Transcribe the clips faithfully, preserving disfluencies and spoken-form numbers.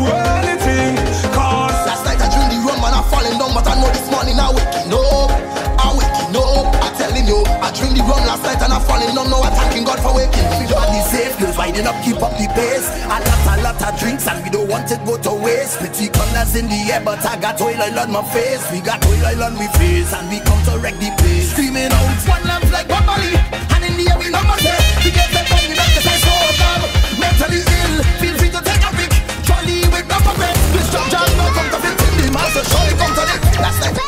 anything. Cause last night I dreamed the rum and I falling down, but I know this morning I waking up. I waking up, I telling you. I dreamed the rum last night and I falling down. Now I thanking God for waking me. Body safe, girls winding up, keep up the pace. A lot, a lot of drinks and we don't want it go to waste. Pretty colors in the air, but I got oil on my face. We got oil on my face and we come to wreck the place. Screaming out, one lamp like Bobby, and in the air we love myself. We get that money, not the size so dumb. Mentally ill, feel free to take a pic. Trolley with rubber bands. This job job not come to fit in the master. Surely come to it. Last night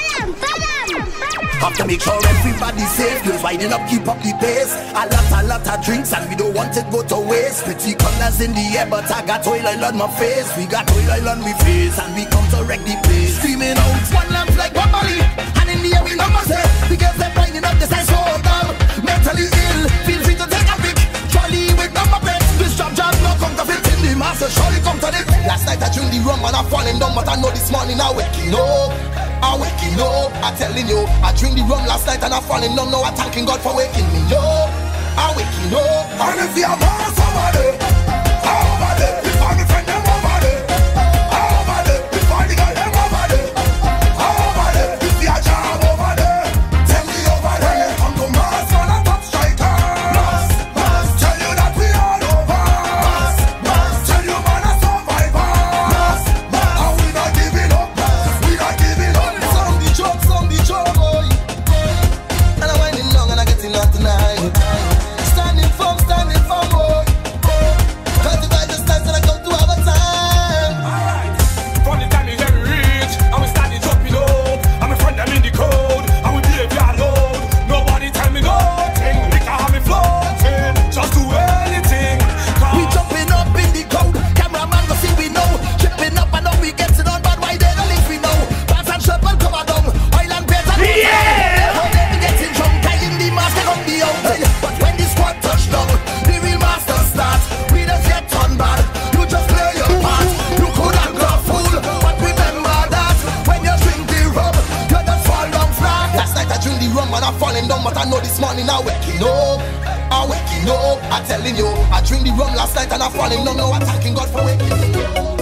have to make sure everybody's safe. Girls winding up, keep up the pace. A lot, a lot of drinks and we don't want it go to waste. Pretty colors in the air, but I got oil on my face. We got oil on my face and we come to wreck the place. Screaming out, one lamp like Bobby, and in the air we love myself. The girls they're winding up, the size so dumb. Mentally ill, feel free to take a pic. Trolley with number plates. This job job no come to fit in the master. Surely come to it. Last night I dreamed the rum and I falling down, but I know this morning I waking up. I waking up, I telling you. I dreamed the rum last night and I falling down. Now I thanking God for waking me up. I waking up. And if you're more somebody, over there, before the friend them over there, over there, before the girl them over there, over there, if you're job over there, tell me over there. Come to Mars on a top striker. Mars, Mars, tell you that we all over. Mars, Mars, tell you man a survivor. Mars, Mars, and we not giving up. We not giving up. Some the joke, some the joke, boy. And I'm winding long and I'm getting out tonight. Standing firm, standing firm, boy. Cause the time is time and I come to have a time. alright, from the time you hear me reach, and we started jumping up, and my friend them in the code, and we behave ya load. Nobody tell me nothing, liquor have me floating. Just do anything. Cause We jumping up in the crowd. Cameraman go see we know. Tripping up and now we getting on bad. Why they don't leave we know? Pants and shirt and cover down. Oil and paint and yeah. How they be getting drunk, tying the mask they gon' be out. But when the squad touch down, the real master starts. We just get turned bad. You just play your part. You could have got fool, but remember that when you drink the rum, you just fall down flat. Last night I drink the rum and I'm falling down, but I know this morning I waking up. I waking up, I telling you. I drink the rum last night and I'm falling down. Now I'm thanking God for waking me up.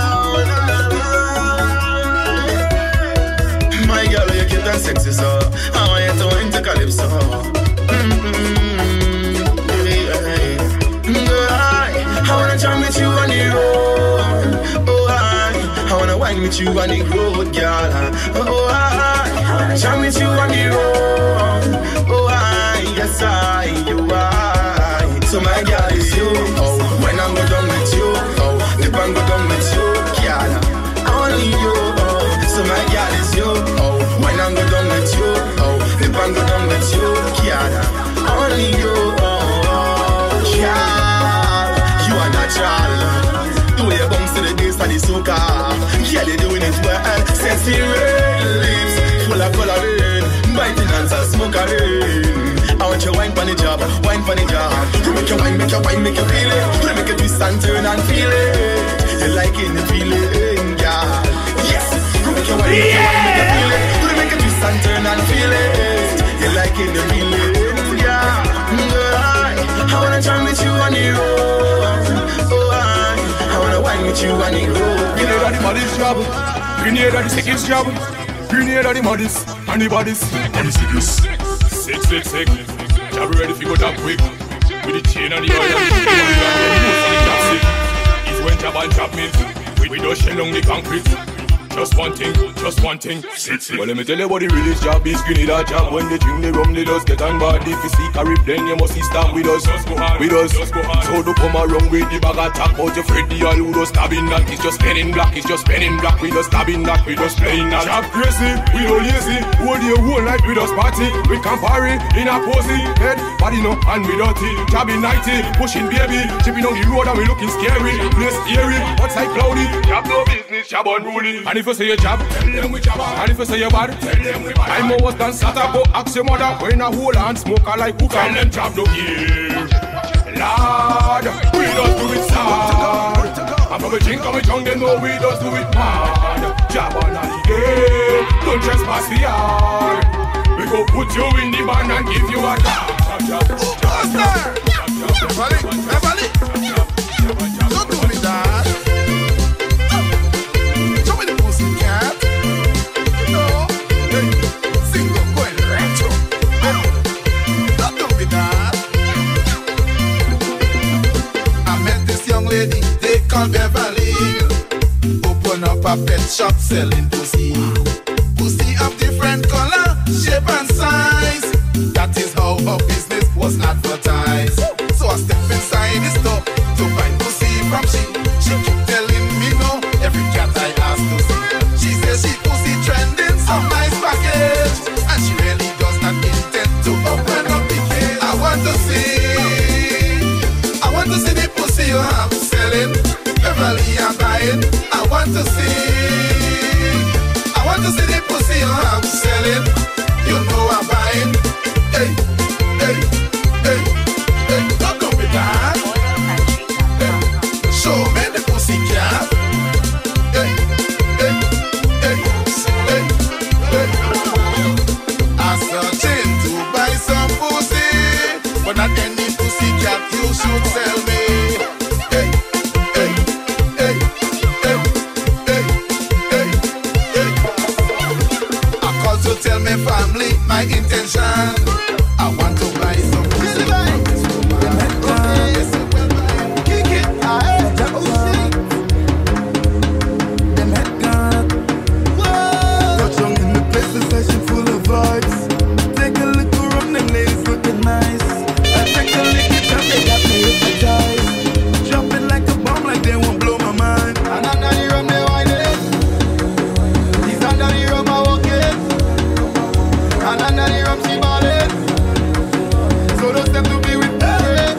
My girl, you cute and sexy, so I want you to wine to calypso. Mm-hmm. Yeah. Girl, I, I wanna jam with you on the road. Oh, I, I wanna wine with you on the road, girl. Oh, I, I wanna jam with you on the road. Oh, I, yes, I, you are. So my girl is you. Oh, when I'm go down with you. Oh, the band go down with you, girl. Only you. Oh, so my girl is you. Oh, when I'm go down with you. Oh, the band go down with you, girl. Only you. Oh, girl, you are natural. The way you bounce to the bass and the soca, girl, you're doing it well. Sexy red lips, full of coloring, biting hands and smoking. I want you wine pon the job, wine pon the job. You make your wine, make your wine, make you feel it. You make you twist and turn and feel it. You like it, the feeling, yeah. Yes, you make your wine, make your wine, make you feel it. You make you twist and turn and feel it. You like it, the feeling, yeah. Girl, I, I wanna jam with you on the road. Oh, I, I wanna wine with you on the road. Grenade of the maddest job, grenade of the sickest job, grenade of the maddest and the baddest and the sickest. Sick, sick, sick. Job ready if you go that quick. With the chain and the oil and the job sick. It's when job and job meet. We, we don't shell on the concrete. Just one thing, just one thing. Sit, sit. Well, let me tell you what the realest job is. Grenade job. When they drink the rum, they just get on bad. If you see Carib, then you must see stand with us. Just go hard, with us. Just go hard. So don't come around with the bag attack. But you afraid the all who don't stabbing that. It's just penning black, it's just penning black. We just stabbing that, we just playing that. Job crazy, we don't lazy. Hold the whole night, we just party. We Campari, in a posy. Head, body no, and we dirty. Jobbing ninety, pushing baby. Chipping on the road and we looking scary. Place eerie, outside cloudy. Job no business, job unruly. And if you say you job, tell them we job. And if you say you bad, tell them we bad. I'm more than Sata, go ask your mother. When a whole and smoke a like hookah. Tell them job no here. Lord, we don't do it sad. And from a drink and we drunk, they know we just do it mad. Job on a game, don't trespass the yard. We go put you in the band and give you a job. Buster! Beverly, Beverly, don't do me that. open up a pet shop selling pussy. Pussy of different color, shape and size. That is how her business was advertised. So I step inside the store to buy pussy from she. She keep telling me no, every cat I ask to see. She says she pussy trending, some nice package, and she really does not intend to open up the cage. I want to see, I want to see the pussy you have selling. Beverly I'm buying. I want to see, I want to see the pussy you have selling. You know I'm buying. Hey, hey, hey, hey, don't go with that. Hey, show me the pussy cat. Hey, hey, hey, hey, hey. I'm searching to buy some pussy, but not any pussy cat you should sell me. Hey, hey, hey, hey, hey, hey, hey. I call to tell me family my intention. I want to buy some pussy. Kick it, I them head gone. Touch on in the place, the session full of vibes. Take a look around, them ladies looking nice. I take a look at them, they got me hypnotized. Dropping like a bomb, like they won't blow my mind. And under the rum, they whine it. He's under the rum, I walk it. And under the rum, she ball it. So those them to be with me.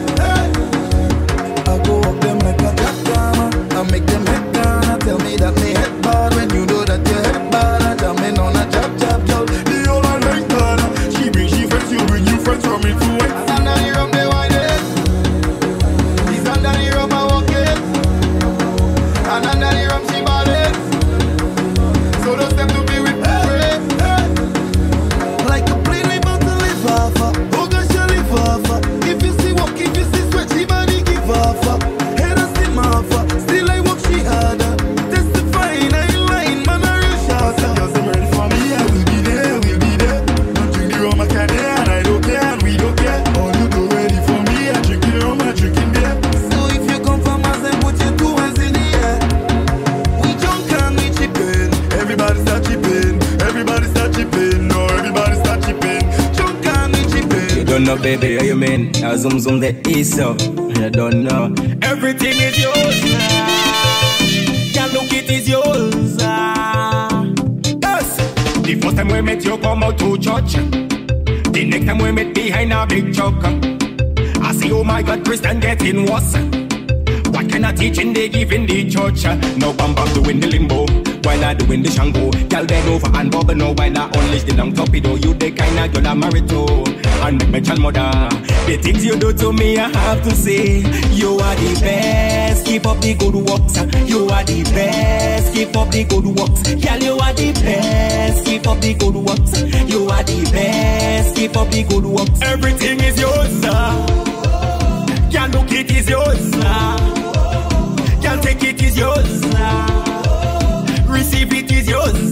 I go up them like a jackhammer. I make them head down. Tell me that me head bad. When you know that your head bad, I jam in on a jab jab girl. The whole I like that. She bring she friends, you bring you friends from influence. And under the rum they whine it. He's under the rum I walk it. And under the rum she ball it. So those them to be with me. Like a plane we bout to live off of. Oh gosh you live off of. If you see walk, if you see sweat, she body give off of. Head and steam off of. Still I walk she harder. Testifying I ain't lying, man I real shot. Girls them ready for me, I will be there, we'll be there. Don't drink the rum I can't hear, and I don't care, and we don't care. All you do ready for me, I drink the rum, I drinking beer. So if you come from us and put your two hands in the air. We drunk and we chippin'. Everybody start chippin'. Everybody start chippin'. No, everybody start chippin'. Drunk and we chippin'. You don't know, baby, how you mean? I zoom zoom the east up. You don't know. Everything is yours now. Can't look, it is yours. ah. Yes. The first time we met, you come out to church. The next time we met behind a big truck. I see, oh my God, Christian getting worse. What kind of teaching they give in the church? No bam bam doing the limbo, while I doing the shango. Girl bend over and bubble no, while I unleash the long torpedo. You the kind of girl I'm married to, and make my child mother. The things you do to me, I have to say, you are the best. Keep up the good works. You are the best. Keep up the good works. Girl, you are the best. Keep up the good works. You are the best. Keep up the good works. Everything is yours. Girl, look, it is yours. Girl, take it is yours. Receive it is yours.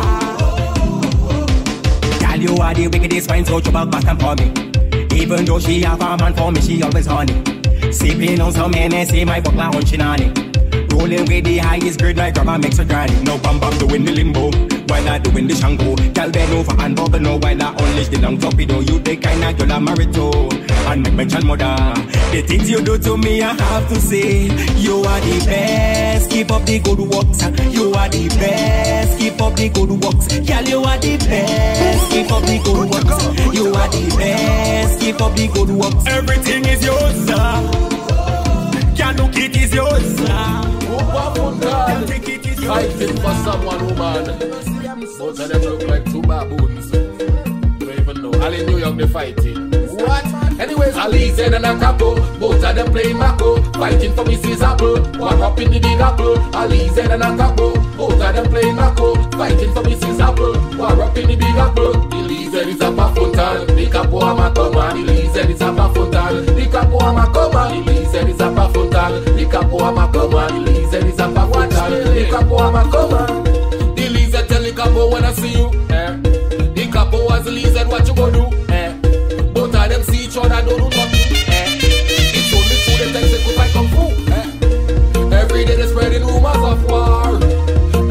Girl, you are the wickedest wine, so you back bottom for me. Even though she have a man for me, she always honey. Sipping on some Hennessy, my buckler on chinani. Rolling with the highest grade, like grandma makes her granny. No bam bam doing the limbo, while I doing the shango. Girl bend over and bubble no, while I unleash the long torpedo. You the kind of girl I'm married to, and make my child mother. The things you do to me, I have to say, you are the best. Keep up the good works. You are the best. Keep up the good works. Girl, you are the best. Keep up the good works. You are the best. Keep up the good works. Everything is yours. Girl, look, it is yours. Girl, take it is yours. Fighting for someone, woman. Both of them look like two baboons. Don't even know. All in New York, they fighting. What? Anyways, Alize and a couple, both of them playing Mako, fighting for Missus Apple. One up in the big apple. Alize and a couple, both of them playing Mako, fighting for Missus Apple. One up in the big apple. Alize is a pafuntal, the capo amakoma. Alize is a pafuntal, the capo amakoma. Alize is a pafuntal, the capo amakoma. Alize is a pafuntal, the capo amakoma. Alize tell the capo when I see you. Eh? The capo was Alize, what you gonna do? Eh? Both of them see each other, don't do nothing. Eh? It's only two them they could fight kung fu. Eh? Every day they spreading rumors of war.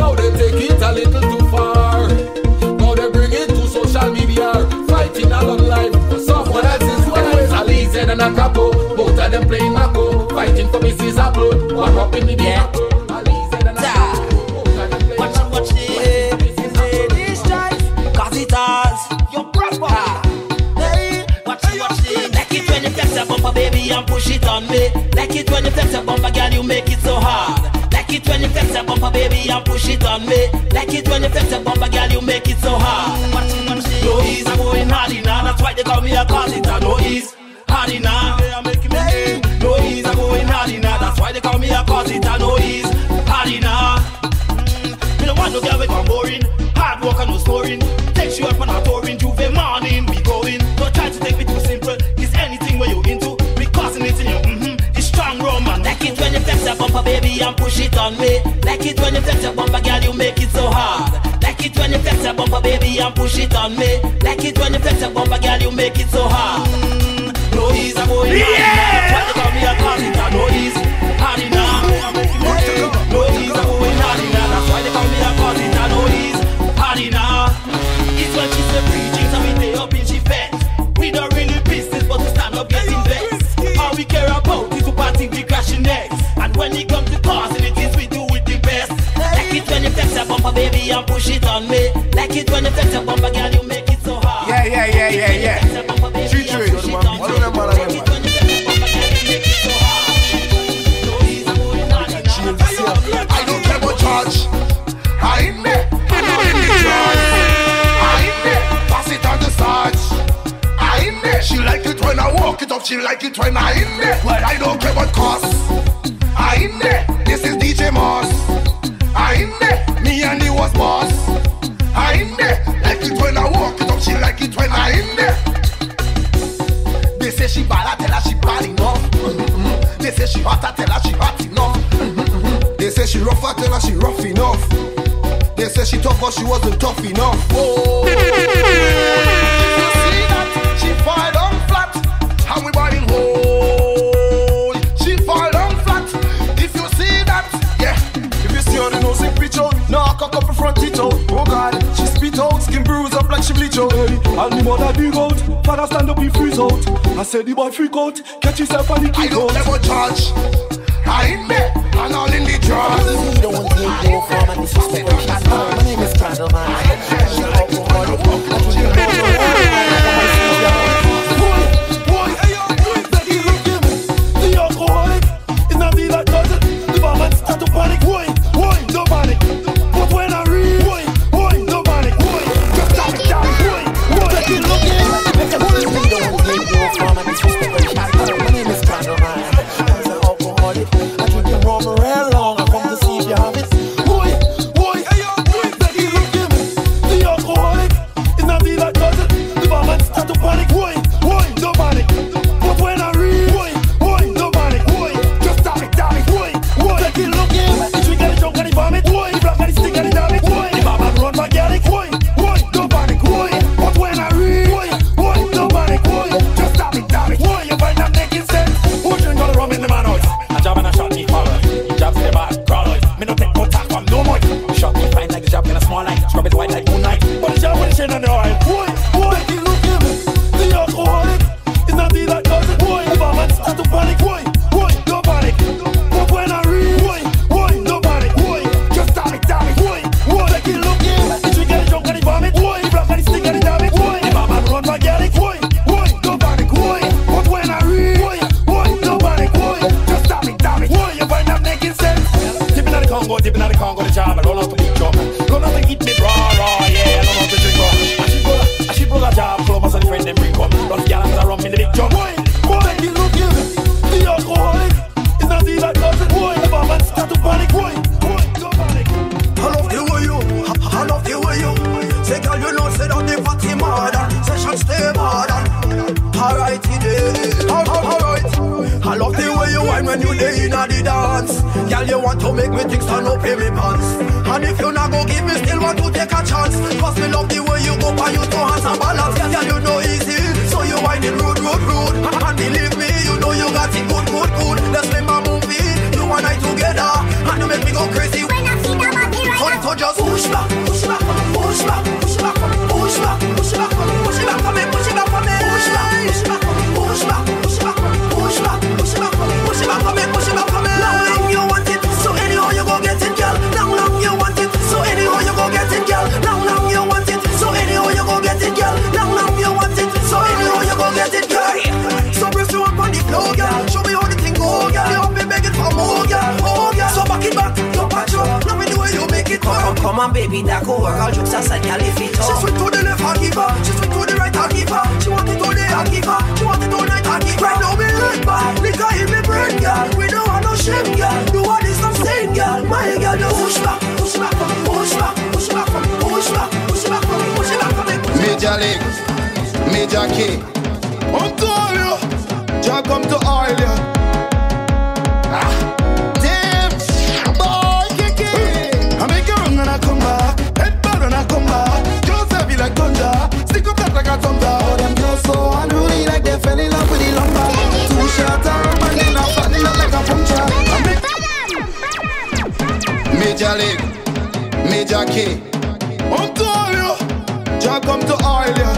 Like it when you flex your bumper, girl, you make it so hard. Like it when you flex your bumper, baby, and push it on me. Like it when you flex your bumper, girl, you make it so hard. No ease, I'm going hard enough. That's why they call me a cause it. No ease, hard enough. No ease, I'm going hard enough. That's why they call me a cause it. No ease, hard enough. Me no want no girl with one boring. Hard work and no scoring. Take you up on a touring. Juve morning, we going. Don't try to take me too simple. It's anything where you into. We causing it in you. Mm-hmm. It's strong romance. Like it when you flex your bumper, baby, and push it on me. Like it when you flex your bumper, girl, you make it so hard. Like it when you flex your bumper, baby, and push it on me. Like it when you flex your bumper, girl, you make it so hard. Mm, no ease, I'm going yeah. hard enough. Try to call me a call it. No ease, hard enough. No ease, I'm going hard enough. That's why they call me a call it. No ease, hard enough. It's when she's a preaching, so we stay up in she fed. We don't really business, but we stand up getting vexed. All we care about is to party, we crashing next. And when it comes to causing it is we do it the best. Like it when you flex your bumper, baby, and push it on me. Like it when you flex your bumper, girl, you make it so hard. Yeah, yeah, yeah, yeah, yeah. True, true. I don't care about charge. I ain't there. I'm not in the charge. I ain't there. Pass it on the sarge. I ain't there. She like it when I walk it up. She like it when I in there. Well, I don't care about cost. I ain't there. This is D J Moss. I ain't there. Me and he was boss. I ain't there. Like it when I walk it up. She like it when I in there. They say she bad, I tell her she bad enough. Mm-hmm. They say she hot, I tell her she hot enough. Mm-hmm. They say she rough, I tell her she rough enough. They say she tough, but she wasn't tough enough. Oh, you see that? She fall down flat, and we body hole. She fall down flat. If you see that, yeah. If you see her, the nose in pitch out. Now cock up in front teeth out. Oh God, she spit out, skin bruise up like she bleach out. Hey, and the mother dig out, father stand up, he freeze out. I said the boy freak out, catch himself and he kick out. I don't ever charge. I ain't there, and all in the drawers. You don't take no form and disrespect. My name is Candleman. Boy, hey yo, Becky, look at me. The alcoholic is not the like cousin. The barman start to panic. Boy, boy, no panic. But when I read, boy, boy, no panic. Boy, just stop it down. Boy, boy, Becky, look at me. You don't take no form and disrespect. My name is Candleman. I'm an alcoholic. I drink the rum real long. I come to see if you have it. Boy, boy, hey yo, Becky, look at me. The alcoholic is not the like cousin. The barman start to panic. Boy, boy, no panic. But when I read, boy, boy, no panic. Boy, just stop it, damn it. Boy, boy, Becky, look at me. The drink and the drunk and the vomit. Boy, the black and the stick and the damn it. Boy, the barman run back at it. Boy, boy, no panic. Boy, but when I read, boy, boy, no panic. Boy, just stop it, damn it. Boy, you find that making sense. Who drink all the rum in the man house? A jab and a shot me follow. Jabs in the back, crawl out. Me no take no talk from no more. Shot me fine like the jab in a small light. Scrub it white like moonlight. But the jab with the shade on the oil. Boy, boy, Becky, look at me. The alcoholic is not the like cousin. Boy, the barman start to panic. Boy, boy, no panic. But when I read, boy, boy, no panic. Boy, just stop it, damn it. Boy, boy, Becky, look at me. The drink and the drunk and the vomit. Boy, the black and the stick and the damn it. Boy, the barman run back at it. Boy, boy, no panic. Boy, but when I read, boy, boy, no panic. Boy, just stop it, damn it. Boy, you find that making sense. Dipping out the Congo, dipping out the Congo, the jam, and roll out the big drum. Run out to eat me raw, raw, yeah, run out to drink raw. I should go, I should go that job, club, and friend them bring come. Lots of gallons of rum in the big drum. Boy, boy, you look at me. The alcoholic is not the like cousin. Boy, the barman start to panic. Boy, boy, no panic. I love the way you, I love the way you say, girl, you know, say that the party murder. Session stay murder. Alright, today, alright. I love the way you whine when you day in the dance. Girl, you want to make me think stand up in me pants. And if you not go give me, still want to take a chance. Cause me love the way you go by you two hands and balance. Girl, you know easy, so you whining rude, rude, rude. And believe me, you know you got it good, good, good. Let's make my movie, you and I together. And you make me go crazy. When I see the body right now, so just push back, push back, push back, push back, push back, push back, push it back for me, push it back for me, push back, push back, push back, push back, push back, push it back for me, push it back for me, push it back for me. Long, long you want it, so anyhow you go get it, girl. Long, long you want it, so anyhow you go get it, girl. Long, long you want it, so anyhow you go get it, girl. Long, long you want it, so anyhow you go get it, girl. So press you up on the floor, girl. Show me how the thing go, girl. Come on, baby, that could work. All jokes aside, girl, if it She all. swing to the left, I keep her. She swing to the right, I keep her. She want it all day, I keep her. She want it all night, I keep her. Right now, me right back. Liquor in me brain, girl. We don't want no shame, girl. Do what is I'm saying, girl. My girl, you push back, push back for me, push back, push back for me, push back, push back for me, push back for me. Major League, Major K. I'm telling you, Jah come to oil you. Ah, damn, boy, Kiki. I make you run and I come back, head bad and I come back. Just heavy like thunder, stick up that like a thunder. Oh, them girls so unruly like they fell in love with the lumber. Two shots around and then I flatten up like a puncture. I make Major League, Major K. I'm telling you, Jah come to oil you.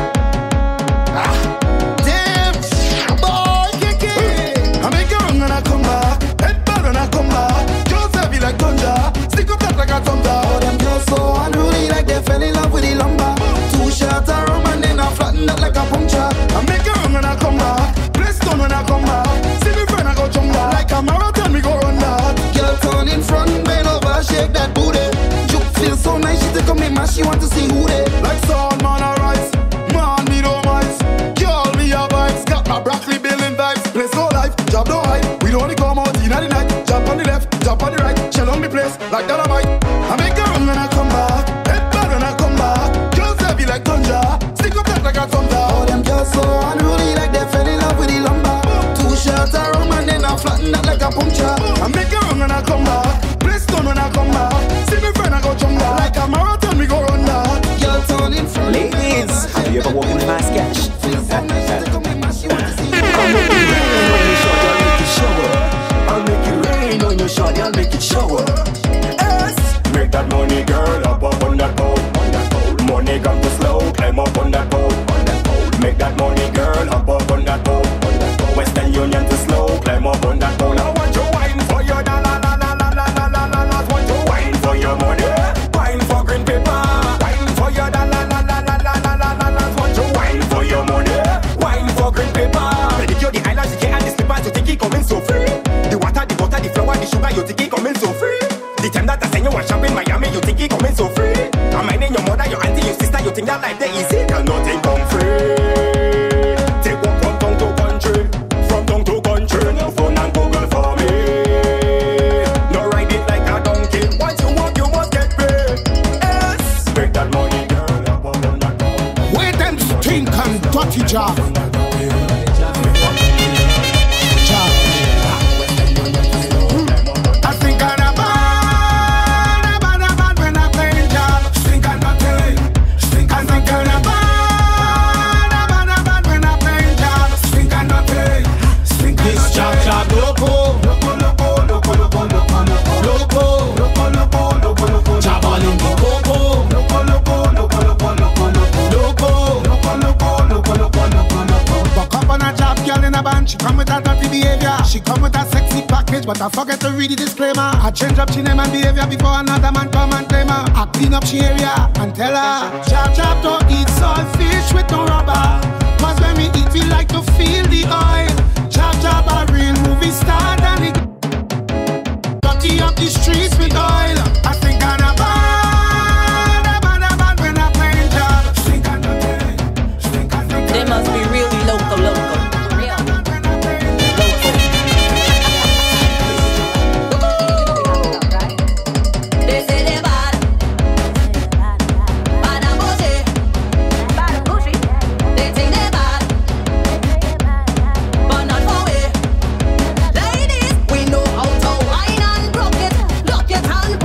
Ah, damn, boy, Kiki. I make you run and I come back, head bad and I come back. Just heavy like thunder, stick up that like a thunder. Oh, them girls so unruly like they fell in love with the lumber. Two shots around and then I flatten up like a puncture. I make you run and I come back, bless down when I come back. See me friend I go jump back, like a marathon we go run that. Girl turn in front, bend over, shake that booty. Juke feel so nice, she take on me man, she want to see who they. Like sound man a rise, man me no mice. Girl me a vibes, got my broccoli building vibes. Place no life, job no hype. We don't only come out in the night. Jump on the left, jump on the right. Shell on the place like dynamite. I make a run when I come back, head bad when I come back. Girls heavy like thunder, stick up that like a thunder. Oh, them girls so unruly like they fell in love with the lumber. Two shots around and then I flatten that like a puncture. I make a run when I come back, bless down when I come back. See me friend I go jump back, like a marathon we go run that. Girl turn in front. Ladies, have you ever walked in fast cash? Feel so nice, she take on me man, she want to see who I'll make it rain on your shorty, I'll make it shower. I'll make it rain on your shorty, I'll make it shower. Yes. Make that money, girl, up up on that pole. Money come to slow, climb up on that pole. Make that money, girl, up up on that pole. Western Union to slow, climb up on that pole. I want you wine for your da la la la la la la la la la. Want you wine for your money, wine for green paper. Wine for your da la la la la la la la la la. Want you wine for your money, wine for green paper. Pedicure the eyelashes, the hair and the slippers, you think it coming so free. The water, the butter, the flour, the sugar, you think it coming so free. The time that I send you a shop in Miami, you think it coming so free. I'm minding your mother, your auntie, your sister, you think that life they easy. Girl, nothing come free. Take one from town to country, from town to country. No phone and Google for me. No ride it like a donkey. Once you walk, you must get paid. Yes. Make that money, girl, up on that phone. Where them stink and dirty job. I think I'm a bad, a bad, a bad when I play job. Stink and dirty. Stink and dirty. I think I'm a bad, a bad, a bad when I play job. Stink and dirty. Stink and dirty. This job, job, loco. Loco, loco, loco, loco, loco, loco. Loco, loco, loco, loco. Job all in the coco. Loco, loco, loco, loco, loco, loco. Loco, loco, loco, loco, loco, loco. Buck up on a job, girl in a band. She come with that dirty behavior. She come with a sexy package, but I forget to read the disclaimer. I change up she name and behavior before another man come and claim her. I clean up she area and tell her, chop chop don't eat salt fish with no rubber. Cause when we eat we like to feel the oil. Chop chop a real movie star and it dirty up the streets with oil. I think I'm a bad, a bad, a bad when I play job. Stink and dirty, stink and dirty. They must be really local, local. Ladies, we know how to wine and broke it. Lock it and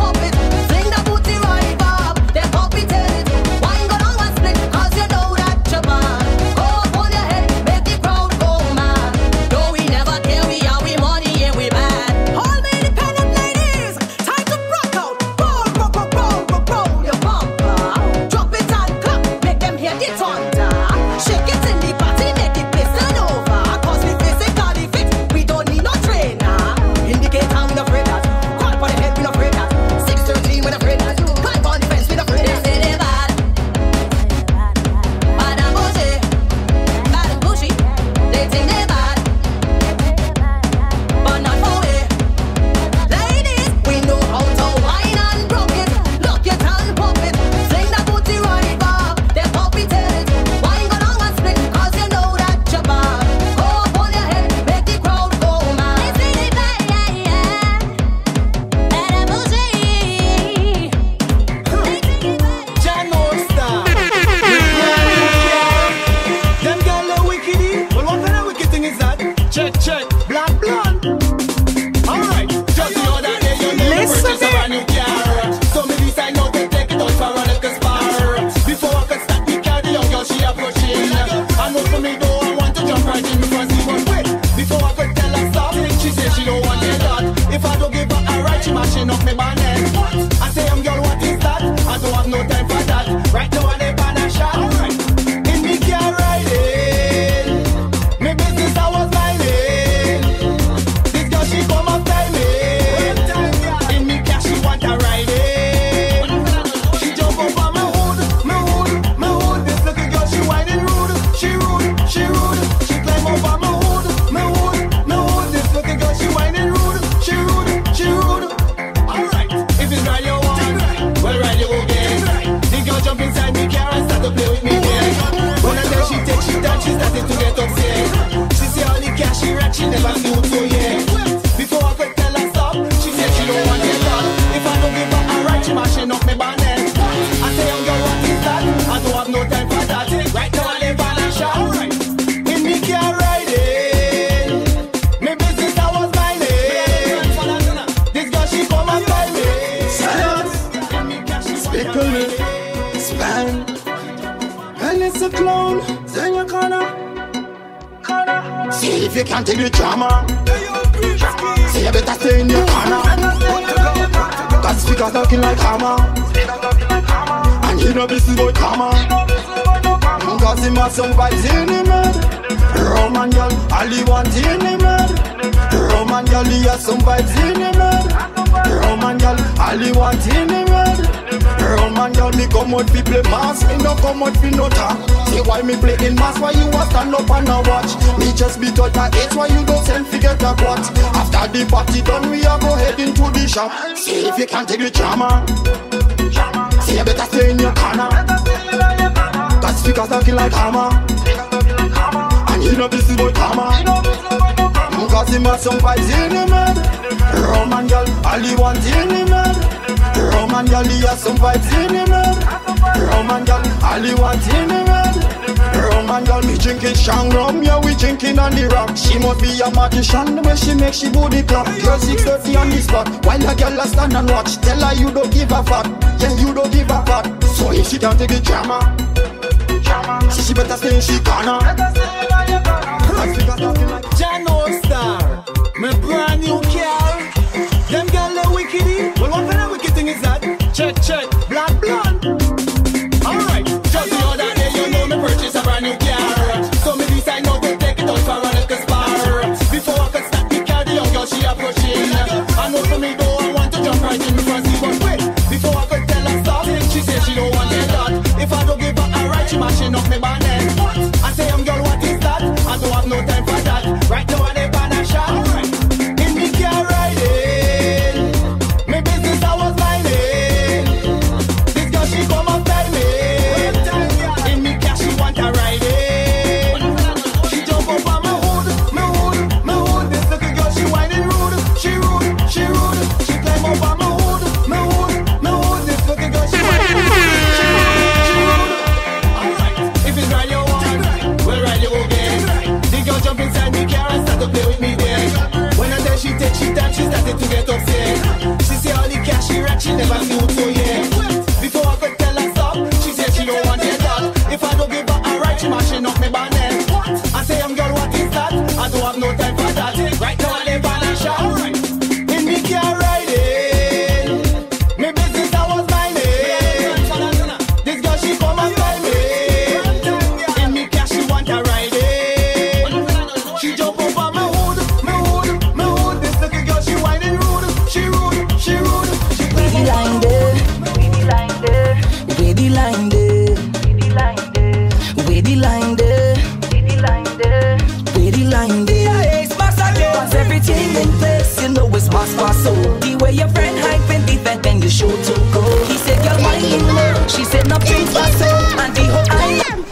she never knew so yeah. Before I could tell her stop, she said she don't want it done. If I don't give her a right, she mashing up me bonnet. I say, young girl, what is that? I don't have no time for that. Right now I live on a shop. In me car riding, me business I was minding. This girl she come and find me. Silence, speculate, span. And it's a clown, then you gonna, gonna. See if you can't take the drama. See you better stay in your corner. Cause speakers talking like hammer. And you know this is boy karma. Cause him have some vibes in him head. Roman girl, all he want in him head. Roman girl, he has some vibes in him head. Roman girl, all he want in him head. Roman girl, me come out fi play mass, me no come out fi no talk. See why me play in mass, why you a stand up and a watch? Me just be taught that it's why you don't send fi get a quat. After the party done, we a go head into the shop. See if you can take the drama. See you better stay in your corner. Cause speakers talking like hammer. And you know this is boy karma. Cause him have some vibes in him head. Roman girl, all he want in him head. Roman girl, he has some vibes in him head. Roman girl, all he want in him head. Roman girl, me drinking strong rum, yeah, we drinking on the rock. She must be a magician, the way she make she booty clap. Girl six thirty on the spot, while a girl a stand and watch. Tell her you don't give a fuck, yeah, you don't give a fuck. So if she can't take the drama, she, she better stay in she corner. Jano Star, my brand new car. Them girl they wickedy. Well, what kind of wicked thing is that? Check, check, black blonde. Alright, just the other day you know me purchase a brand new car. So me decide now to take it out for a little spar. Before I could start the car, the young girl she approaching. I know for me though I want to jump right in because she was quick. Before I could tell her stop, she said she don't want it that. If I don't give her a right, she mashing up me bonnet. I say young girl, what is that? I don't have no time for that. Right now I live on a shop. In me car riding, me business I was minding. This girl she come up tell me. In me car she want a riding. She jump up on my hood, my hood, my hood. This little girl she whining rude, she rude, she rude. She climb up on my hood, my hood, my hood. This little girl she whining rude, she rude, she rude. Alright, if it's right you want, well right you again. The girl jump inside me car and start to play with me there. When I tell she take she time, she started to get upset. She say all the cash she rack, she never knew so yeah. Before I could tell her stop, she said she don't want it that. If I don't give her a right, she mashing up me bonnet. I say young girl, what is that? I don't have no time for that. Right now I live on a shop. In me car riding, me business I was minding. This girl she come and find me. In me car she want a riding. She jump up on my hood, my hood, my hood. This little girl she whining rude, she rude, she rude. She Baby line there, baby line there, baby line there, baby line there, baby line there, baby line there, baby line there. Yeah, it's massacre. Cause everything in place, you know it's mass pass. So the way your friend hype and defend, then you show to go. He said you're whining low, she said no drinks pass so, and the whole island.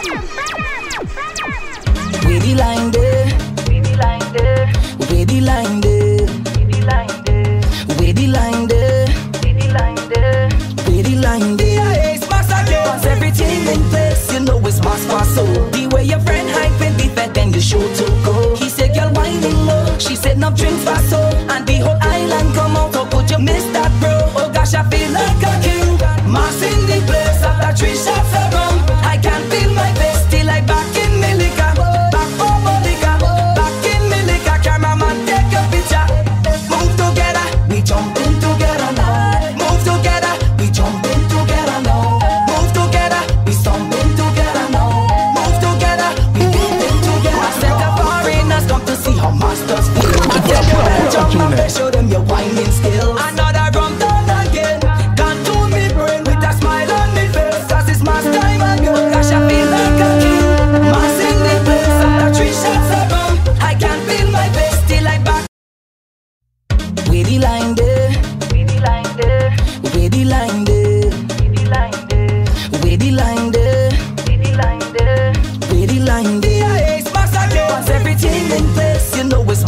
Baby line there, baby line there, baby line there, baby line there, baby line there, baby line there, baby line there. Yeah, it's massacre. Cause everything in place, you know it's mass pass. So the way your friend hype and defend, then you show to go. He said you're whining low, she said no drinks fast so, and the whole island come out. How could you miss that, bro? Oh gosh, I feel like a king. Mass in the place after three shots of rum. I can't feel my face till I back in Milica. Back home, Milica. Back in Milica. Cameraman, take a picture. Move together, we jump in together now. Move together, we jump in together now. Move together, we stomp in together now. Move together, we jump in together. I said the foreigners come to see how masters feel. I tell you, well, jump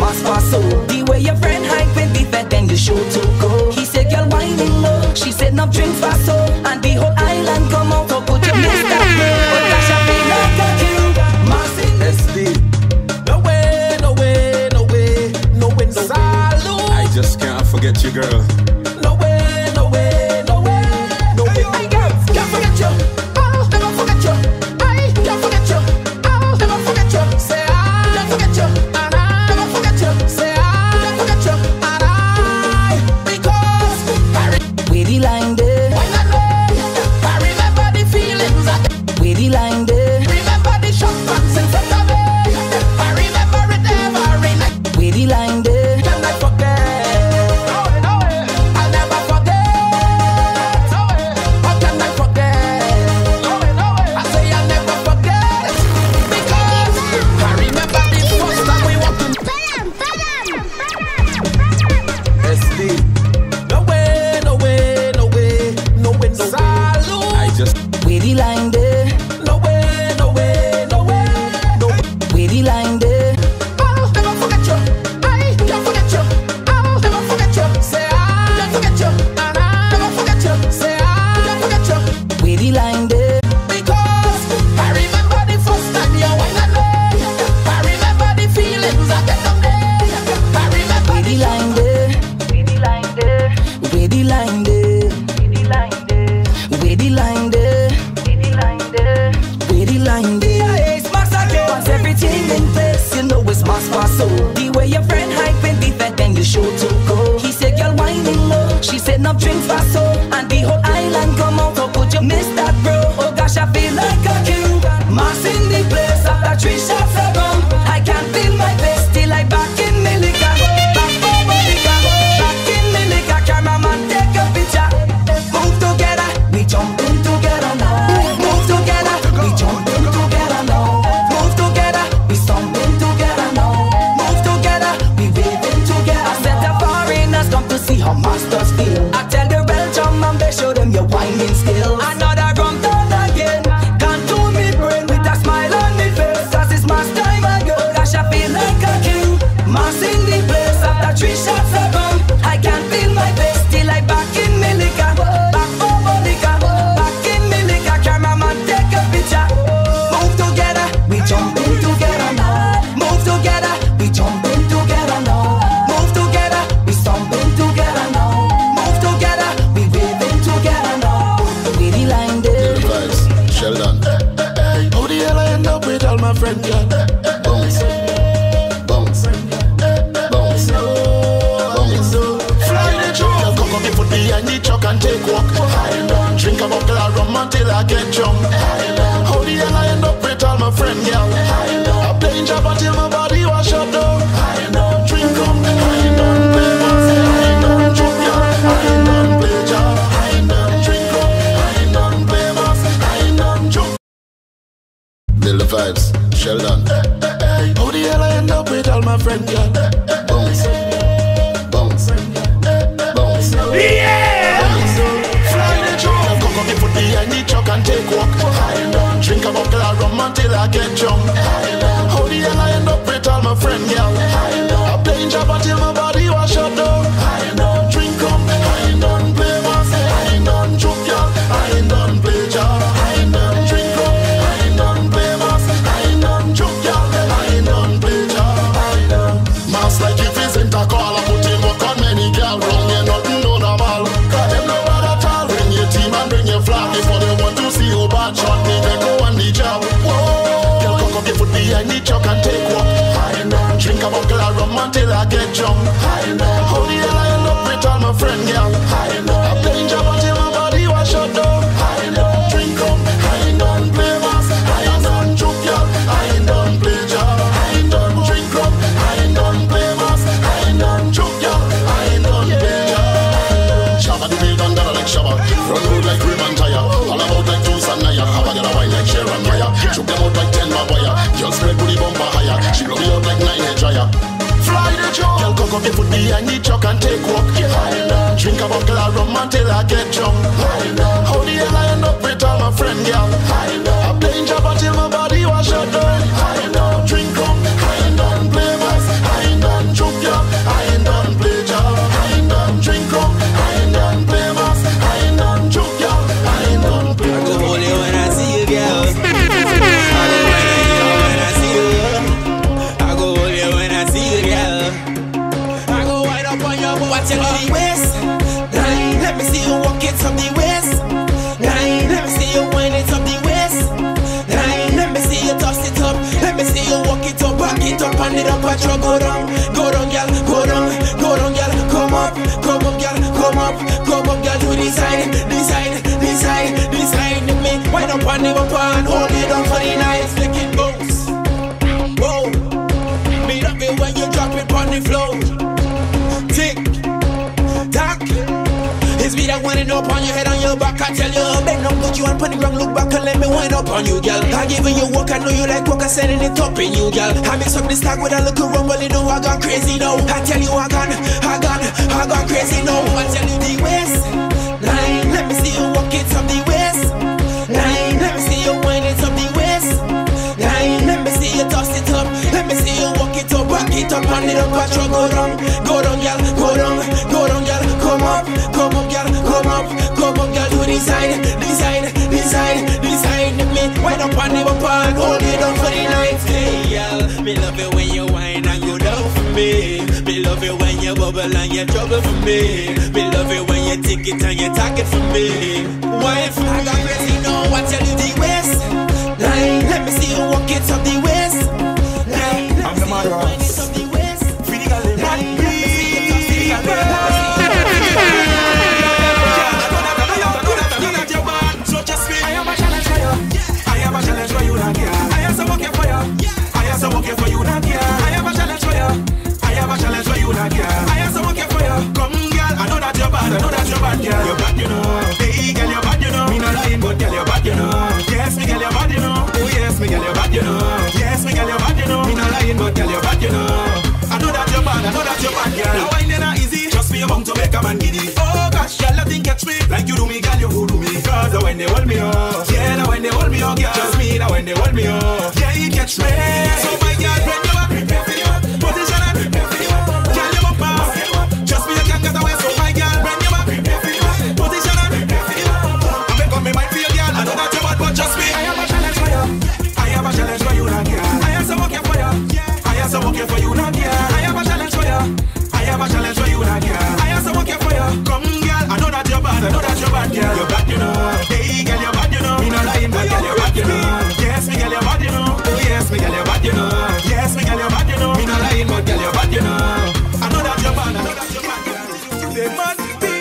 smash fast so. The way your friend hype with the vet, then you show to go. He said, girl, whining low. She said, no drink fast so. And the whole island come out to put your miss that way. But Gosh, I feel like a king. Massing S D. No way, no way, no way, no way, no Salute. I just can't forget you, girl. No way, no way, no way, no way. Hey, girl, can't forget you. Oh, never forget you. I can't forget you. Oh, never forget you. Say I can't forget you. And I never forget you. Say I can't forget you. And I, because I Where the line there? Why not know? I remember the feelings. Where the line there? Remember the shot pants in front of me. I remember it every night. Where the line there? Can I forget? No way, no way. I'll never forget. No way. How can I forget? No way, no way. I say I'll never forget. Because I remember the first time we walked in. S D. No way, no way, no way, no way, no Salute. I just Where the line there? No way, no way, no way, no way. Where the line there? I'll never forget you. I can't forget you. I'll never forget you. Say I can't forget you. And I never forget you. Say I can't forget you. Where the line there? Because I remember the first time you went on me. I remember the feelings I get on me. I remember Where the line there? Where the line there? Where the line there? Where the line there? Where the line there? Yeah, it's massacre. Once everything in place, you know it's mass fast so. The way your friend hype and the vet, then you show to go. He said, girl, whining low. She said, no drink fast so. And the whole island come out to put you miss that bro. Oh gosh, I feel like a king. Mass in the place after three shots are gone. I can't feel my face till I back in Millica. Back for Monica. Back in Millica. Cameraman, take a picture. Move together, we jump in together now. Move together, we jump in together now. Move together, we stomping together now. Move together, we waving together. I said the foreigners come to see how masters feel. I tell the Belgium and they show them your whining skills. Another rum down again. Can't do me brain with a smile on me face. Cause it's mass time again. Gosh, I feel like a king. Mass in the place after three shots are gone. I can't feel my face till I back in Millica. Back for Monica. Back in Millica. Cameraman, take a picture. Move together, we jump in together now. Move together, we jump in together now. Move together, we stomping together now. Move together, we waving together now. Where the line there? Vibes, Sheldon. How the hell I end up with all my friends, girl? Bounce, bounce, bounce, bounce. Fly the truck, come up, put behind the truck and take walk. Drink a bottle of rum until I get drunk. How the hell I end up with all my friends, girl? I playing job until my body was shut down. Drink rum, I ain't done play once. I ain't done drink, girl. I ain't done play job. I ain't done drink rum. I ain't done play once. I ain't done drink. Build the vibes, Sheldon. How the hell I end up with all my friends, girl? Bounce, bounce, bounce. Yeah! Fly the truck, come up, put behind the truck and take walk. Drink a bottle of rum until I get drunk. How the hell I end up with all my friends, girl? I playing job until my body was shut down. Drink rum, I ain't done play once. I ain't done joke, girl. I ain't done play job. I ain't done drink rum. I ain't done play once. I ain't done joke, girl. I ain't done play job. I ain't done. Mass like if it's in a call, I put him work on many girl. Wrong, you nothing no normal. Cause them no bad at all. Bring your team and bring your flag. Before they want to see you bad shot, me they go on the job. Whoa. Girl, cock up your foot behind the truck and take walk. Drink a bottle of rum until I get drunk. How the hell I end up with all my friends, girl? I playing job until my body was shut down. Drink rum, I ain't done play once. I ain't done joke, girl. I ain't done play job. I ain't done drink rum. I ain't done play once. I ain't done joke, girl. I ain't done play job. Shabba the wheel done that like Shabba. Run road like rim and tire. All about like two Sanaya. Have a get a wine like Sharon Maya. Choke them out like ten Maguire. Girl spread booty bumper higher. She blow me out like nine head dryer. Fly the truck, girl, cock up your foot behind the truck and take walk. Drink a bottle of rum until I get drunk. How the hell I end up with all my friends, girl? I playing job until my body was shut down. Drink rum, I ain't done play once. I ain't done joke. patrol, go down, go down, girl, go down, go down, girl, come up, come up, girl, come up, come up, girl, to the side, the side, the side, the side, me, wind up on the bumper and hold it down for the night, make it bounce, whoa, me love it when you drop it on the floor, tick, tack. It's me that wind up on your head, on your back. I tell you, bend up, put you and put the ground, look back and let me wind up on you, girl. I giving you work, I know you like work, I sending it up in you, girl. I mix up the stack with a little rumble, you know I gone crazy now. I tell you, I gone, I gone, I gone crazy now. I tell you the waist line, let me see you walk it up the waist line, let me see you wind it up the waist line, let me see you toss it up, let me see you walk it up, back it up, and it up, patrol, go down, go down, girl, go down, go down, girl, come up, come up, girl, come up, come up, girl, to the side, the side, the side, the side, me, wind up on the bumper and hold it down for the night, hey, girl, me love it when you whine and go down for me, me love it when you bubble and you trouble for me, me love it when you take it and you tack it for me, wife, I got crazy, no, I tell you the waist line, let me see you walk it up the waist line, let me see you wind it up the waist line, let me see you toss it up the waist. I know that you're bad, girl. You're bad, you know. Hey, girl, you're bad, you know. Me not lying, but girl, you're bad, you know. Yes, me, girl, you're bad, you know. Oh, yes, me, girl, you're bad, you know. Yes, me, girl, you're bad, you know. Me not lying, but girl, you're bad, you know. I know that you're bad, I know that you're bad, girl. Now wine ain't not easy. Just me, I'm bound to make a man giddy. Oh, gosh, girl, nothing catch me. Like you do me, girl, you hold me. Cause when they hold me up. Yeah, now when they hold me up, girl. Just me, now when they hold me up. Yeah, you catch me. So my girl, bring you up, prepare for you. Position and prepare for you. Girl, you up, up. Just me, you can't get away. So my girl, bring you up. Position and prepare for you. I make up my mind for you, girl. I know that you're bad, but just me. I have a challenge for you. I have a challenge for you, now, girl. I have some working for you. I have some working for you, now, girl. I have a challenge for you. I have a challenge for you, now, girl. I have some working for you. Come, girl. I know that you're bad. I know that you're bad, girl. You're bad, you know. Hey, girl, you're bad, you know. Me not lying, but girl, you're bad, you know. Yes, me, girl, you're bad, you know. Oh, yes, me, girl, you're bad, you know. Yes, me, girl, you're bad, you know. Me not lying, but girl, you're bad, you know. I know that you're bad. I know that you're bad, girl. They must be.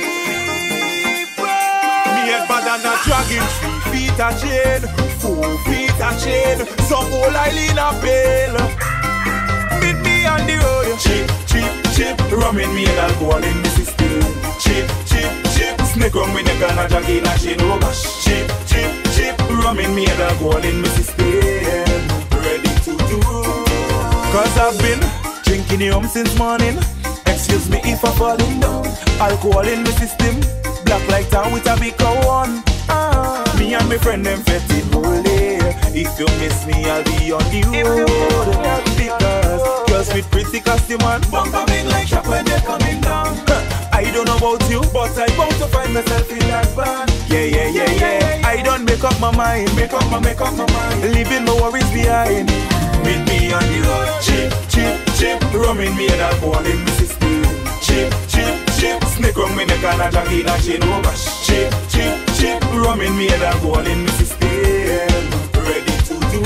Than a dragon, three feet a chain, four feet a chain. Some old island a pale. Meet me on the road. Chip, chip, chip. Rum in me and alcohol in the system. Chip, chip, chip. Snake rum with the gun a jag in a chain. Oh gosh. Chip, chip, chip. Rum in me and alcohol in the system. Ready to do. Cause I've been drinking the rum since morning. Excuse me if I'm falling down. Alcohol in the system. Black like town with a big one. Ah, me and my friend them fetting holy. If you miss me, I'll be on the road. Because girls with pretty costume and bumper big like shop when they're coming down. I don't know about you, but I bound to find myself in that band. Yeah, yeah, yeah, yeah. I don't make up my mind, make up my, make up my mind. Leaving my worries behind. Meet me on the road. Chip, chip, chip. Rum in me and alcohol in my system. Chip, chip, chip. Snake rum in the can of jag in a chain. Oh gosh. Chip, chip, chip. Rum in me and alcohol in my system. Ready to do.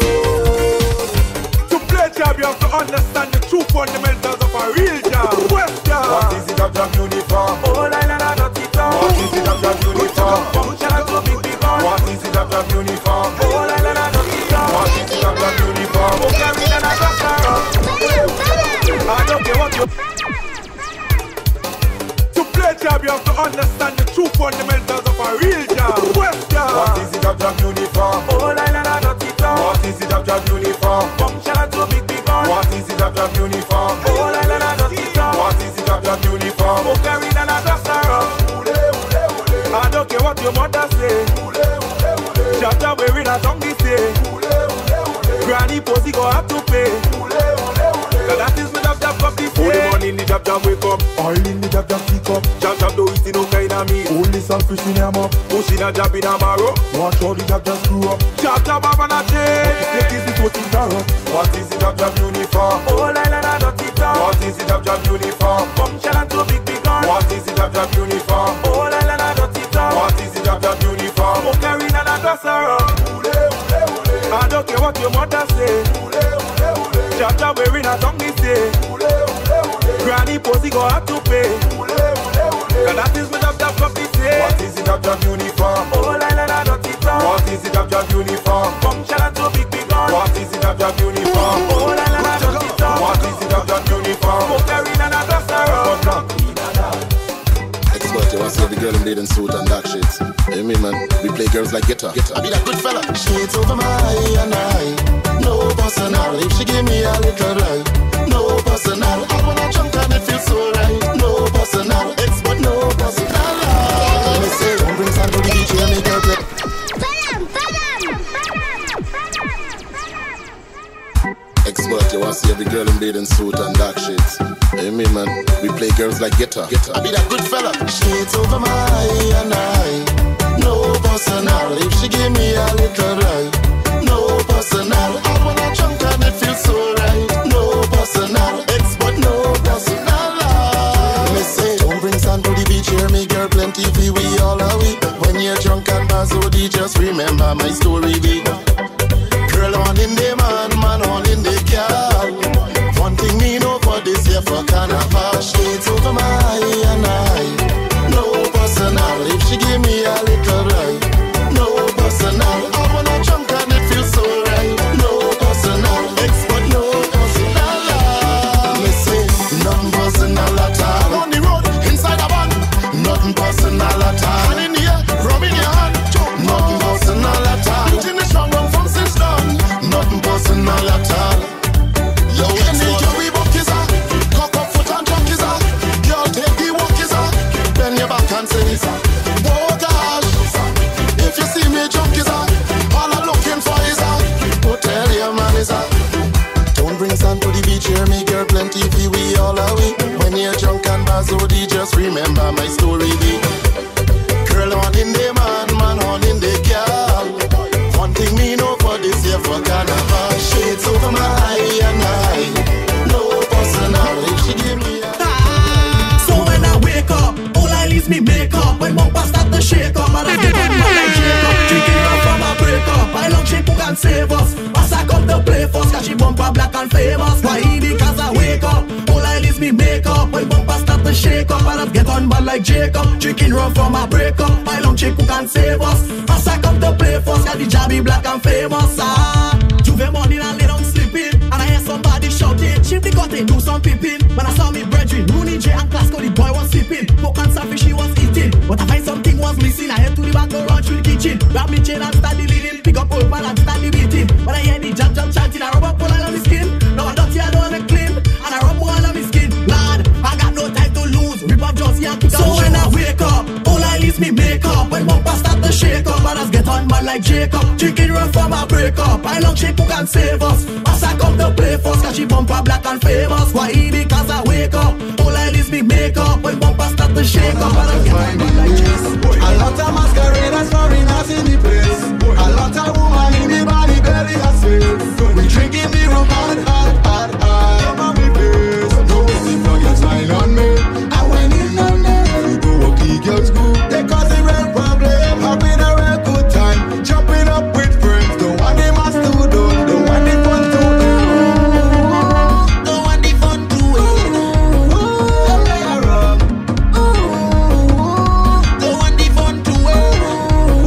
To play job, you have to understand the true fundamentals of a real job. West job. What is it of job uniform? Oh, la la la, not it all. What is it of job uniform? Function and go big big on. What is it of job uniform? Oh, la la la, not it all. What is it of job uniform? Oh, carry that I got her. I don't care what you. Job, you have to understand the true fundamentals of a real job. West job. What is it of job uniform? Oh, la la la, not it all. What is it of job uniform? Function and go big big on. What is it of job uniform? Oh, la la la, not it all. What is it of job uniform? Oh, carry that I got her. I don't care what your mother say. Job job wearing a tongue this day. Granny pussy go have to pay. So that is me job job come this day. All the money in the job job wake up. All in the job job pick up. Job job do it no kind of me. Only some fish in your mouth. Pushing a job in a marrow. Watch how the job just screw up. Job job have an chain. What is it what is that? What is the job job uniform? Oh la la la, not it all. What is the job job uniform? Function and too big big on. What is the job job uniform? Oh la la la, not it all. What is the job job uniform? Oh carrying and a glass around. I don't care what your mother say. Jaja wearing a tongue this day. Granny Posey go have to pay. Cause that is what I've from this day. What is it of your uniform? Oh, la la la, not it all. What is it of your uniform? Come shout out to big big gun. What is it of your uniform? Oh, la la la, not it all. What is it of your uniform? Oh, carrying an aggressor. Expert, you want to see the girl in bathing suit and dark shades. Hey, me man, we play girls like guitar. I be that good fella. Shades over my eye and eye. No personal. If she give me a little light. No personal. I wanna jump and it feels so right. No personal. Expert, no personal. Let me say, don't bring sand to the beach and make her play. Expert, you want to see every girl in bathing suit and dark shades. Hey, me man, we play girls like guitar. I be that good fella. Shades over my eye and eye. No personal. If she give me a little right. No personal. I wanna jump and it feels so right. No personal. Expert, no personal. Me say, don't bring sand to the beach. Hear me, girl, plenty fee. We all are we. When you're drunk and bazodi, just remember my story. Be girl on in the man, man on in the girl. One thing me know for this year for carnival. Shades over my eye and eye. No personal. If she give me a little right. No personal. I wanna jump and it feels so right. No personal. Expert, no personal. Me say, nothing personal at all. On the road, inside a van. Nothing personal at all. And in the air, rum in your hand. Nothing personal at all. Put in the strong rum from since done. Nothing personal at all. Yo, any girl we book is a cock up foot and truck is a girl take the walk is a bend your back and say is a oh gosh. If you see me jump is a all I'm looking for is a hotel your man is a. Don't bring sand to the beach, hear me girl, plenty fee we all are we. When you're drunk and bazodi, just remember my story be. Girl on in the man, man on in the girl. One thing me know for this year for carnival. Shades over my eye and eye. No personal. If she give me a So when I wake up, all I leaves me make up. When bumper start to shake up, and I get on my like Jacob. Drinking rum from a break up. I long she who can save us. As I come to play first, cause she bumper black and famous. Why? Because I wake up, all I leaves me make up. When bumper start to shake up, and I get on bad like Jacob. Drinking rum from a break up. My long chick who can save us. As I come to play first, cause the jabby black and famous. Ah, Juve morning and lay down sleeping. And I hear somebody shouting, chip the cutting, do some peeping. When I saw me brethren, Rooney J and Clasco, the boy was sleeping. Poke and selfish he was eating. But I find something was missing. I head to the back, go run through the kitchen. Grab me chain and start the leading. Pick up old man and start the beating. When I hear the jump jump chanting, I rub up all on my skin. Now I dirty, I don't wanna clean. And I rub all on my skin. Lad, I got no time to lose. Rip up Josie and pick up. So when I wake up, all I leaves me make up. When bumper start to shake up, and I get on man like Jacob. Drinking rum from a break up. I long chick who can save us. As I come to play first, cause she bumper black and famous. Why? Because I wake up, all I leaves me make up. When bumper start to shake up, and I get on man like Jacob. A lot of masqueraders, foreigners in the place. A lot of women in the body, belly has failed. We drinking the rum hard, hard, hard, hard. Come on, me face. No waiting for your smile on me. I went in on them. We go walk the girls go. They cause a real problem. Having a real good time. Jumping up with friends. Don't want them as to do. Don't want the fun to do. Don't want the fun to win. Don't play a rum. Don't want the fun to win.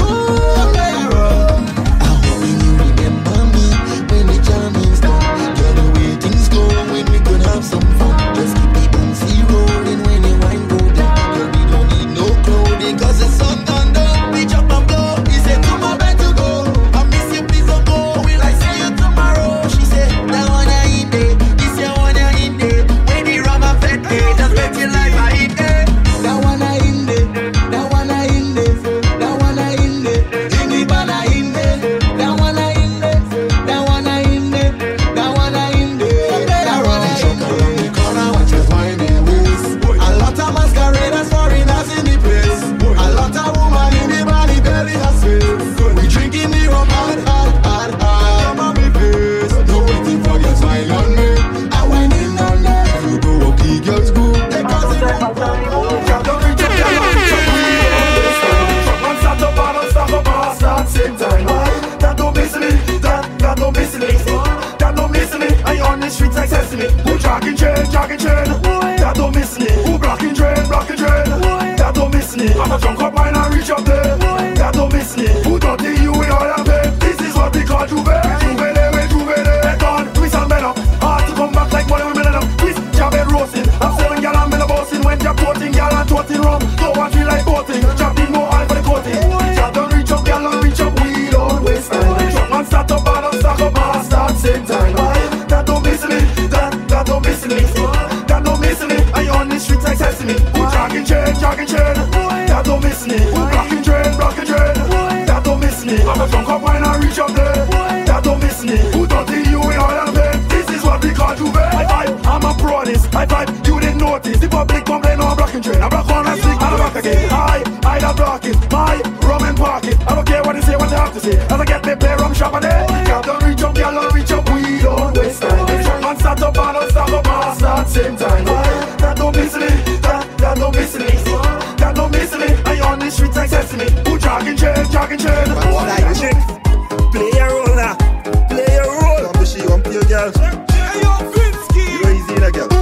I'm a drunk up mine and reach up there. That don't miss me. Who don't think you in all of it? This is what we call Juve. Juve there, we Juve there. Head on, twist and bend up. Hard to come back like one of them in them. Twist, jab and roasting. I'm selling gal and men a bossing. When you're coating gal and toting rum. Don't want me like boating. Jab in more oil for the coating. Jab don't reach up, gal don't reach up. We don't waste time. Drunk man start up and up, stack up and start same time. That don't miss me. That, that don't miss me. That don't miss me. I on the streets like sesame. Who jogging chain, jogging chain. That don't miss me. Who blocking drain, blocking drain. That don't miss me. I'm a drunk up wine and reach up there. That don't miss me. Who don't think you in all of it? This is what we call Juve. I vibe, I'm a proudest. I vibe, you didn't notice. The public complain on blocking drain. I block on and stick and I back again. I, I that block it. My rum and pocket. I don't care what they say, what they have to say. As I get me play rum shop and there. Cap don't reach up, girl don't reach up. We don't waste time. Drunk man start up and us start up and start same time. That don't miss me. That, that don't miss me. That don't miss me. I on the streets like sesame. Who jogging chain, jogging chain. What like chick? Play your role now. Play your role. Come to she, come to your girl. Hey yo, Finsky. You go easy in a girl.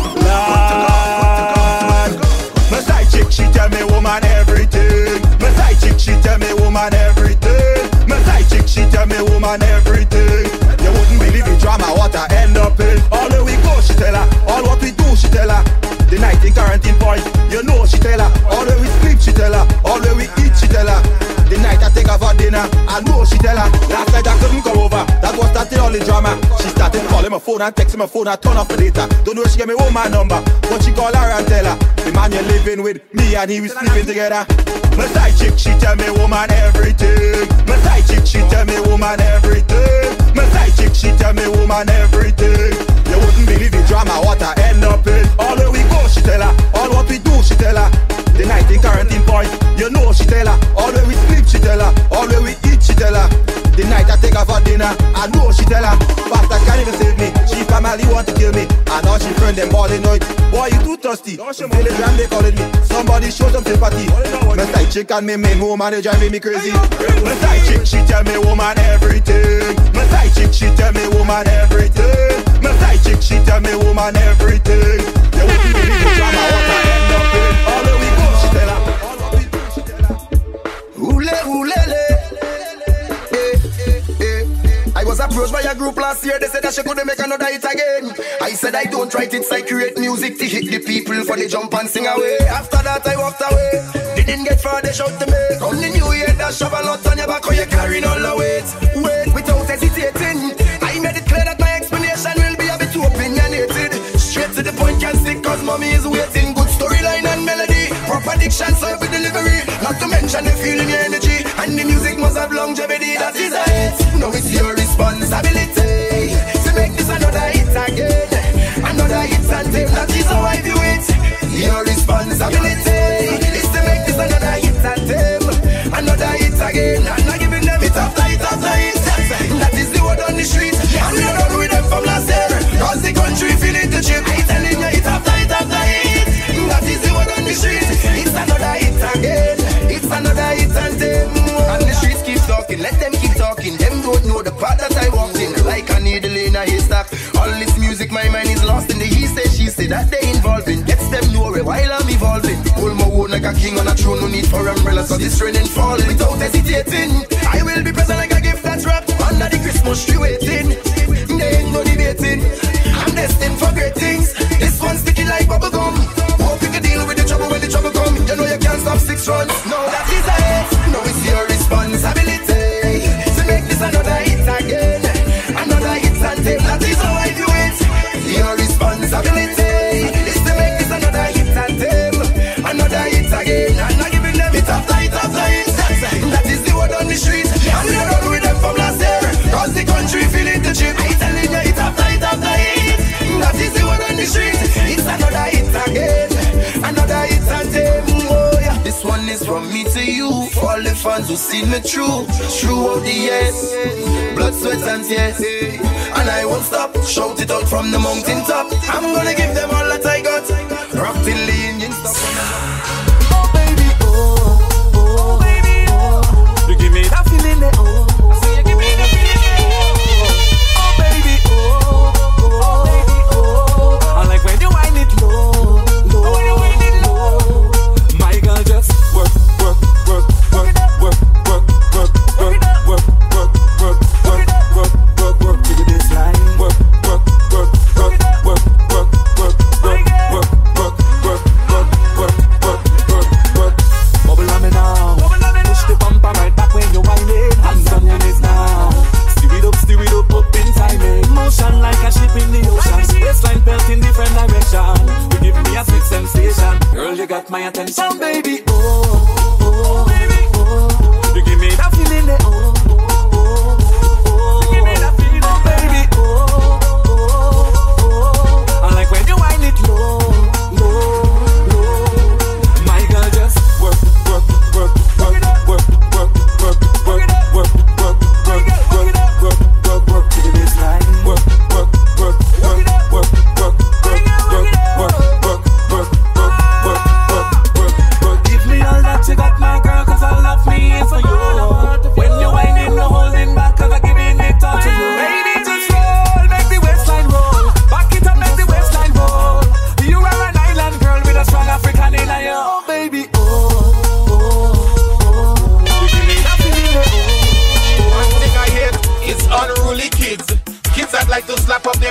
Lord, my side chick, she tell me woman everything. My side chick, she tell me woman everything. My side chick, she tell me woman everything. You wouldn't believe the drama what I end up in. All the we go, she tell her. All what we do, she tell her. The night in quarantine point, you know she tell her. All the we sleep, she tell her. All the we eat, she tell her. The night I take her for dinner, I know she tell her. Last night I couldn't come over, that was starting all the drama. She started calling my phone and texting my phone, I turn off the data. Don't know if she gave me home my number, but she call her and tell her the man you're living with, me and he we sleeping together. My side chick, she tell me woman everything. My side chick, she tell me woman everything. My side chick, she tell me woman everything. You wouldn't believe the drama what I end up in. All the we go, she tell her. All what we do, she tell her. The night in quarantine point, you know she tell her. All the we sleep, she tell her. All the we eat, she tell her. The night I take her for dinner, I know she tell her. Pastor can't even save me. She family want to kill me. And all she friend them all they know it. Boy, you too thirsty. Telegram they calling me. Somebody show some sympathy. My side chick and me main woman, they driving me crazy. My side chick, she tell me woman everything. My side chick, she tell me woman everything. My side chick, she tell me woman everything. You wouldn't believe the drama what I end up in. All the we go, she tell her. All what we do, she tell her. Oule, oulele. I was approached by a group last year. They said that she couldn't make another hit again. I said I don't write it, I create music to hit the people for the jump and sing away. After that I walked away. Didn't get far, they shout to me. Come the new year, that shove a lot on your back, or you're carrying all the weight. Wait, without hesitating. I made it clear that my explanation will be a bit too opinionated. Straight to the point, can stick, cause mommy is waiting. Good storyline and melody, proper diction, serve with delivery. Not to mention the feeling, your energy, and the music must have longevity. That is a hit. Now it's your responsibility to make this another hit again. Another hit and tape, that is how I view it. Your responsibility is to make this another hit and tape. Another hit again. I'm not giving them hit after hit after hit. That is the word on the street. And we are done with them from last year, cause the country feeling the chip. I telling you hit after hit after hit. That is the word on the street. It's another hit again. It's another hit and tape. And the streets keep talking, let them keep talking. Them don't know the part that I walked in. Like a needle in a haystack. All this music, my mind is lost in the he say, she say that they involved in. Gets them nowhere while I'm evolving. Hold my own like a king on a throne. No need for umbrellas, so this rain and falling. Without hesitating, I will be present like a gift that's wrapped under the Christmas tree waiting. There ain't no debating. I'm destined for great things. This one's sticky like bubble gum. Hope you can deal with the trouble when the trouble come. You know you can't stop six runs. No, that is a hit. No, it's your responsibility to make this another hit again. Another hit and tape. That is how I do it. Your responsibility is to make this another hit and tape. Another hit again. I'm not giving them hit after hit after hit. That is the word on the street. And we are done with them from last year, cause the country feeling the chip. I telling you hit after hit after hit. That is the word on the street. It's another hit again. Another hit and tape. Oh yeah. This one is from me to you. For all the fans who see me through, throughout the years, blood, sweat and tears. And I won't stop, shout it out from the mountain top. I'm gonna give them all that I got. Rock till the engine stop. Oh baby, oh, oh baby, oh. You give me that feeling that oh. I say you give me that feeling that oh. Oh baby, oh, oh baby, oh. I like when you whine it low, low, when you whine it low. My girl just work.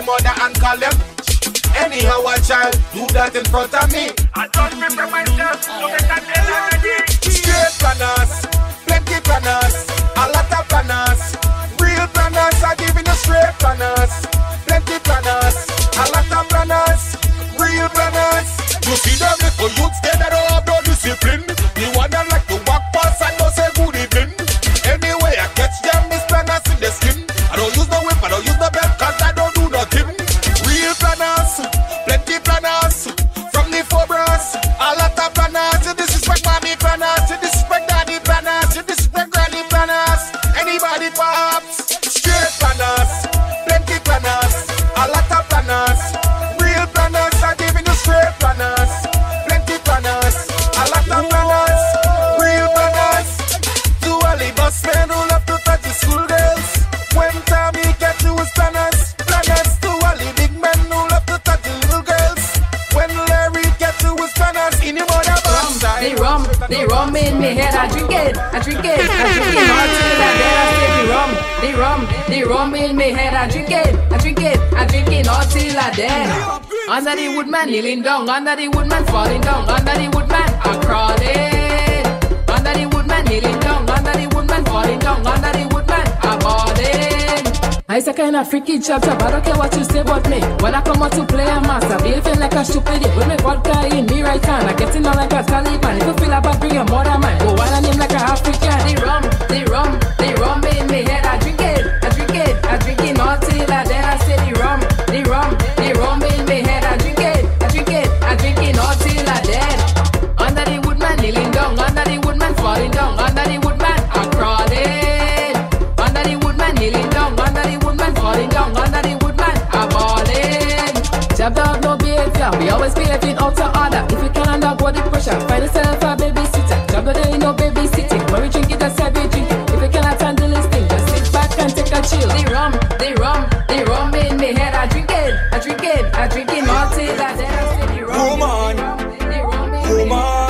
mother and call them. Anyhow, a child do that in front of me. I don't remember myself to make a deal already. Straight planners, plenty planners, a lot of planners. Real planners are giving you straight planners. Plenty planners, a lot of planners. Real planners. You see them little youths there that don't have no discipline. The one that like to walk past and don't say good evening. Anyway, I catch them, these planners in the skin. I don't use no whip, I don't use no belt, cause I don't do nothing. Real planners, plenty planners, from the four brass, a lot of planners. You disrespect mommy planners, you disrespect daddy planners, you disrespect granny planners. Anybody perhaps, straight planners, plenty planners, a lot of planners. Real planners are giving you straight planners, plenty planners, a lot of planners. Real planners, to all the bus men who love to touch the school girls. When Tommy catch you with planners, planners to all the big men who love to touch the little girls. When Larry catch you with planners in your mother box. They rum, they rum in me head. I drink it, I drink it, I drink it all till I dead. I say they rum, they rum, they rum in me head. I drink it, I drink it, I drink it all till I dead. Under the woodman kneeling down, under the woodman falling down, under the woodman I'm crawling. Under the woodman kneeling down, under the woodman falling down, under the woodman I'm balling. I's a kind of freaky chop chop, I don't care what you say about me. When I come out to play a master, behaving like a stupid idiot. With me vodka in me right hand, I get in on like a Taliban. If you feel about bring your mother man, go on and name like a African. They rum, they rum, they rum in me head. I drink it, I drink it, I drink it all till I dead. I say they rum, they rum, they rum in me head. I drink it, I drink it, I drink it all till I dead. Under the woodman kneeling down, under the woodman falling down, under the woodman I'm crawling. Under the woodman kneeling down, under the woodman falling down, under the woodman I'm balling. Job dog no behavior, we always behaving out of order. If you can't undergo the pressure, find yourself a babysitter. Job dog ain't no babysitting, when we drink it, that's how we drink it. If you cannot handle this thing, just sit back and take a chill. They rum, they rum, they rum in me head. I drink it, I drink it, I drink it all till I dead. I say they rum, woman, they rum, woman.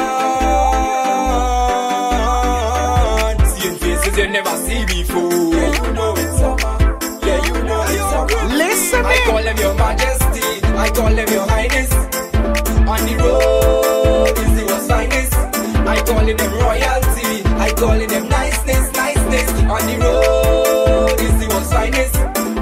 Seeing faces you never see before. Yeah, you know it's summer. Yeah, you know it's summer. Listen, I call them your majesty, I call them your highness. On the road is the most finest. I calling them royalty, I calling them niceness, niceness. On the road is the most finest.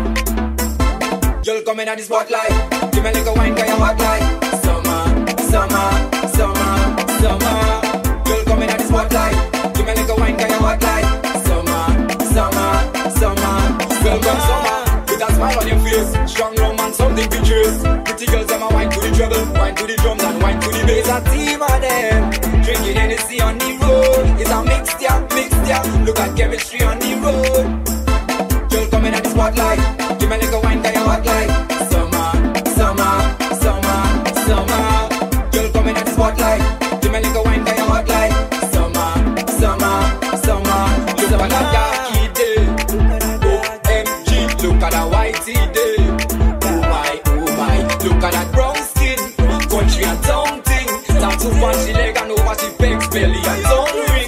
You'll come in at the spotlight, give me a little wine, cause you're hot like summer, summer, summer, summer. You'll come in at the spotlight, give me a little wine, cause you're hot like summer, summer, summer. Welcome summer, with a smile on your face, strong romance, something pictures. Pretty girls, I'm a wine to the treble, wine to the drums and wine to the bass. A team of them, drinking Hennessy on the road. It's a mixture, mixture, look at chemistry on the road. You'll come in at the spotlight, give me a little wine, cause you're hot like summer, summer, summer, summer. You'll come in at the spotlight, give me a little wine, cause you're hot like summer, summer, summer. Look at that darky day, O M G, look at that whitey day. Oh my, oh my, look at that brown skin, country and tongue thing. Tattoo on she leg and over she pegs, belly and tongue ring.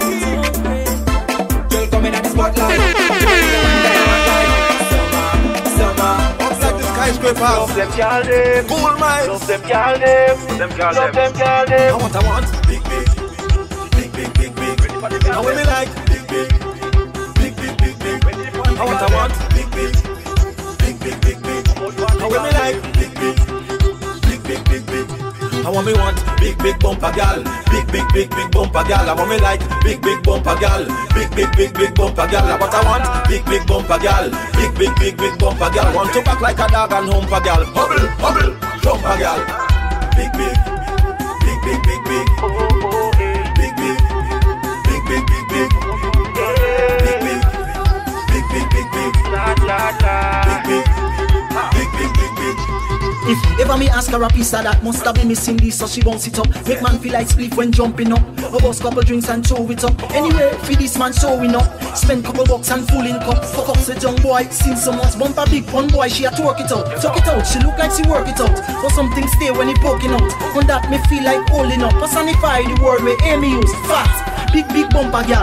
You'll come in at the spotlight, give me a little wine, cause you're hot like summer, summer. Love them, girl, them. Cool minds. Love them, girl, them. Them, girl, them. Love them, girl, them. I want, I want. Big, big. Big, big, big, big. How we me like? Big, big. Big, big, big, big. I want, I want. Big, big. Big, big, big, big. How we me like? Big, big. Big, big, big, big. I want me want big, big bumper gal. Big, big, big, big bumper gal. I want me like big, big bumper gal. Big, big, big, big bumper gal. What I want? Big, big bumper gal. Big, big, big, big bumper gal. Want to back like a dog and humper gal. Hubble, hubble, jumper gal. Big, big, big, big, big, big. Big, big, big, big, big, big. Big, big, big, big, big, big. Big, big, big, big, big, big. If ever me ask her a piece of that, must have been missing this, so she bounce it up. Make man feel like split when jumping up. A bust couple drinks and throw it up. Anyway, for this man showing up. Spend couple bucks and fooling cup. Fuck up the young boy, seen so much. Bump a big fun boy, she a twerk it out. Tuck it out, she look like she work it out. For something stay when he poking out. On that me feel like holding up. Personify the word where Amy use, fat. Big big bumper gal.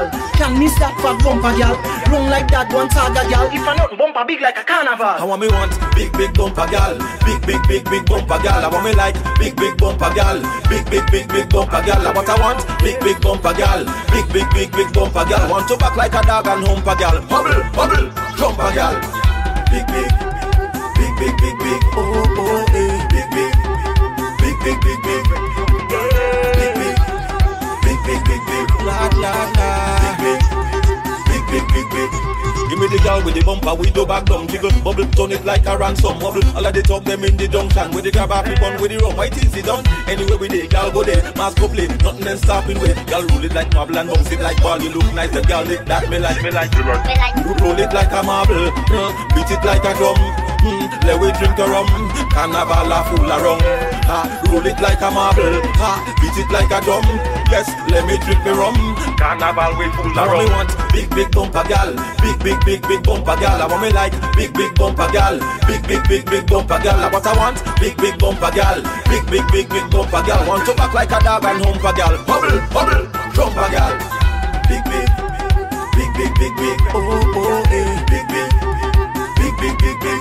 can miss that fat bumper, gal. Run like that one saga, gal. If I not bumper big like a carnival. I want me want big big bumper, gal. Big big big big bumper, gal. I want me like big big bumper, gal. Big big big big bumper, gal. What I want, big big bumper, gal. Big big big big bumper, gal. Want to back like a dog and humper, gal. Bubble bubble, jumper, gal. Big big big big big big. Oh oh eh. Big big big big big big. Big big big big big big. La la la. Big big big big big. Give me the girl with the bumper, we do back down, jiggle, bubble, turn it like a ransom, bubble. All of the talk them in the junction, with the grab off the bun, with the rum, white is it done? Anyway with the girl go there, mask go play, nothing then stopping with. Girl roll it like marble and bounce it like ball, you look nice, the girl it that me like, me like, me like. You roll it like a marble, uh, beat it like a drum. Mm, let we drink a rum, carnival a full of rum. Ha, roll it like a marble, ha, beat it like a drum. Yes, let me drink me rum, carnival we full of rum. I want big big bumper gal, big big big big bumper gal. I want me like big big bumper gal, big big big big bumper gal. What I want, big big bumper gal, big big big big bumper gal. Want to back like a dog and humper gal, bubble bubble, jumper gal. Big big big big big big, oh oh eh, big big big big big big.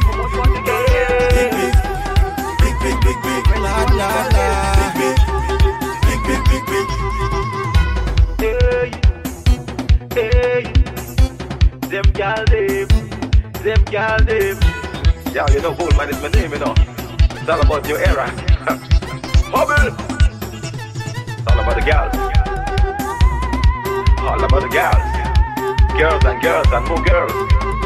Big big, big big, la la la. Big big, big big, big big. Hey, hey, them gal them, them gal them. Yeah, you know, Goldman is my name, you know. It's all about your era. Bubble. It's all about the gals. All about the gals. Girls and girls and more girls.